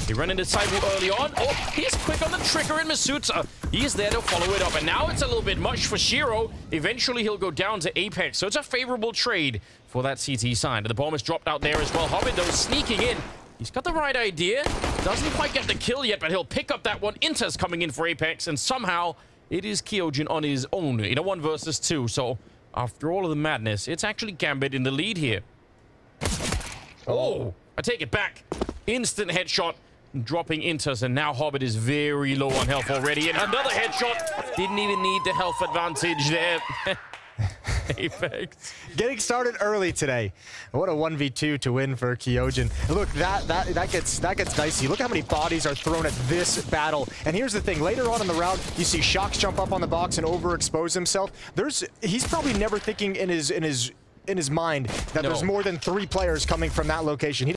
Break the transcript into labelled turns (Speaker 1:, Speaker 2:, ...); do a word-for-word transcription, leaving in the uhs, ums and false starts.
Speaker 1: He ran into Saibu early on. Oh, he's quick on the trigger, and Masuta, he's there to follow it up. And now it's a little bit much for Shiro. Eventually, he'll go down to Apex. So it's a favorable trade for that C T side. And the bomb is dropped out there as well. Hobbit, though, sneaking in. He's got the right idea. Doesn't quite get the kill yet, but he'll pick up that one. Inter's coming in for Apex, and somehow it is Kyojin on his own in a one versus two. So after all of the madness, it's actually Gambit in the lead here. Oh, I take it back. Instant headshot, dropping Inters, and now Hobbit is very low on health already. And another headshot. Didn't even need the health advantage there. Apex.
Speaker 2: Getting started early today. What a one v two to win for Kyojin. Look, that that that gets that gets dicey. Look how many bodies are thrown at this battle. And here's the thing, later on in the round, you see Shox jump up on the box and overexpose himself. There's he's probably never thinking in his in his in his mind that
Speaker 1: No.
Speaker 2: there's more than three players coming from that location. He